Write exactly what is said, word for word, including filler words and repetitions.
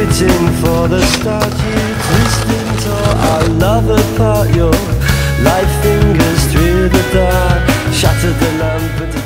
waiting for the start. You twisting tore our love apart. Your light fingers through the dark shattered the lamp.